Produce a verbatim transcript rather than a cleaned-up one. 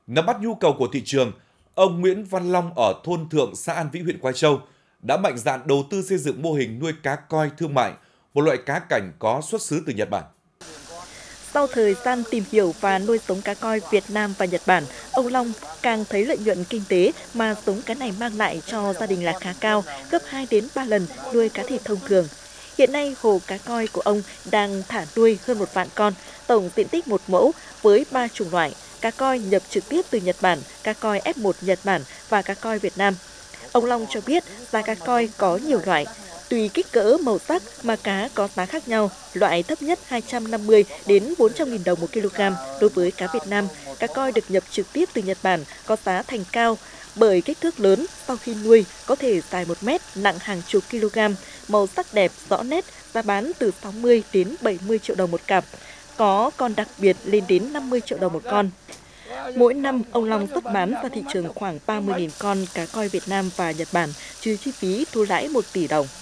Nắm bắt nhu cầu của thị trường, ông Nguyễn Văn Long ở thôn Thượng, xã An Vĩ, huyện Quai Châu đã mạnh dạn đầu tư xây dựng mô hình nuôi cá koi thương mại, một loại cá cảnh có xuất xứ từ Nhật Bản. Sau thời gian tìm hiểu và nuôi sống cá koi Việt Nam và Nhật Bản, ông Long càng thấy lợi nhuận kinh tế mà giống cá này mang lại cho gia đình là khá cao, gấp hai đến ba lần nuôi cá thịt thông thường. Hiện nay, hồ cá koi của ông đang thả nuôi hơn một vạn con, tổng diện tích một mẫu với ba chủng loại: cá koi nhập trực tiếp từ Nhật Bản, cá koi ép một Nhật Bản và cá koi Việt Nam. Ông Long cho biết giá cá koi có nhiều loại. Tùy kích cỡ, màu sắc mà cá có giá khác nhau, loại thấp nhất hai trăm năm mươi đến bốn trăm nghìn đồng một kg. Đối với cá Việt Nam, cá koi được nhập trực tiếp từ Nhật Bản có giá thành cao bởi kích thước lớn, sau khi nuôi có thể dài một mét, nặng hàng chục kg, màu sắc đẹp, rõ nét, giá bán từ sáu mươi đến bảy mươi triệu đồng một cặp. Có con đặc biệt lên đến năm mươi triệu đồng một con. Mỗi năm, ông Long xuất bán ra thị trường khoảng ba mươi nghìn con cá koi Việt Nam và Nhật Bản, trừ chi phí thu lãi một tỷ đồng.